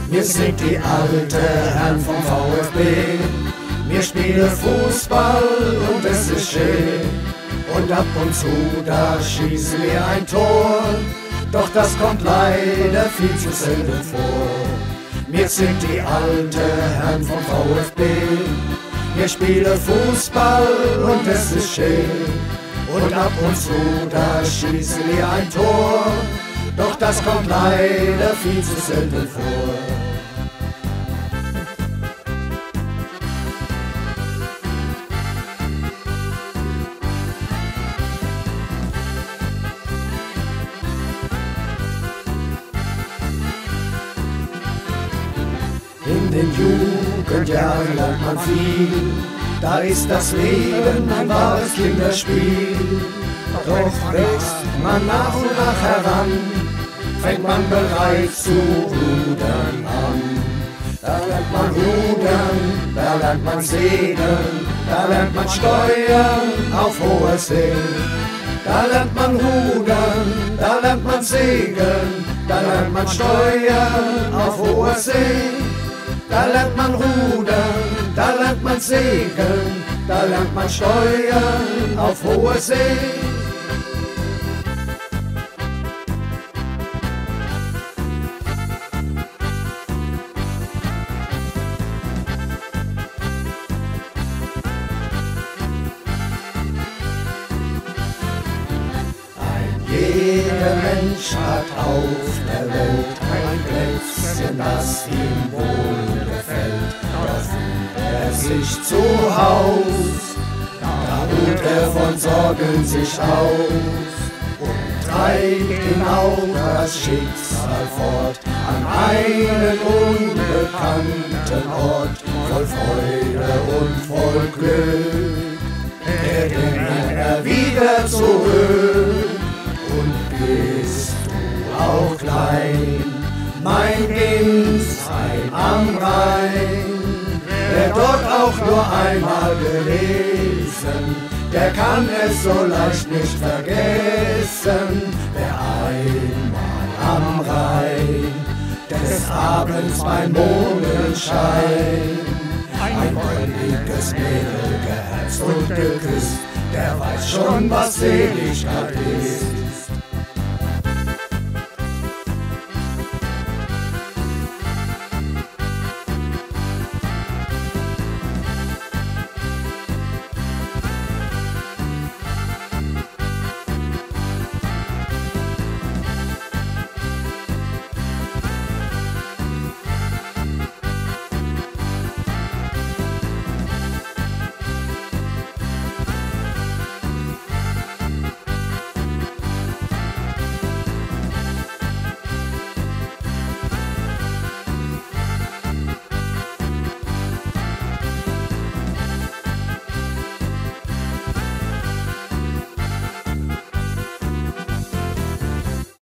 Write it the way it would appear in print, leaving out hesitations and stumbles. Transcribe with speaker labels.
Speaker 1: Wir sind die alte Herren vom VfB. Wir spielen Fußball und es ist schön. Und ab und zu, da schießen wir ein Tor. Doch das kommt leider viel zu selten vor. Wir sind die alte Herren vom VfB. Wir spielen Fußball und es ist schön. Und ab und zu, da schießen wir ein Tor. Doch das kommt leider viel zu selten vor. In den Jugendjahren lernt man viel, da ist das Leben ein wahres Kinderspiel. Doch wächst man nach und nach heran, fängt man bereits zu rudern an. Da lernt man rudern, da lernt man segeln, da lernt man steuern auf hoher See. Da lernt man rudern, da lernt man segeln, da lernt man steuern auf hoher See. Da lernt man rudern, da lernt man segeln, da lernt man steuern auf hoher See. Jeder Mensch hat auf der Welt ein Plätzchen, das ihm wohl gefällt. Da fühlt er sich zu Haus, da ruht er von Sorgen sich aus und treibt ihn auch das Schicksal fort an einen unbekannten Ort, voll Freude und voll Glück. Er denkt wieder zurück. Und bist du auch klein, mein Kindsheim am Rhein, wer dort auch nur einmal gewesen, der kann es so leicht nicht vergessen. Wer einmal am Rhein des Abends beim Mondenschein ein goldiges Mädel geherzt und geküsst, der weiß schon, was Seligkeit ist.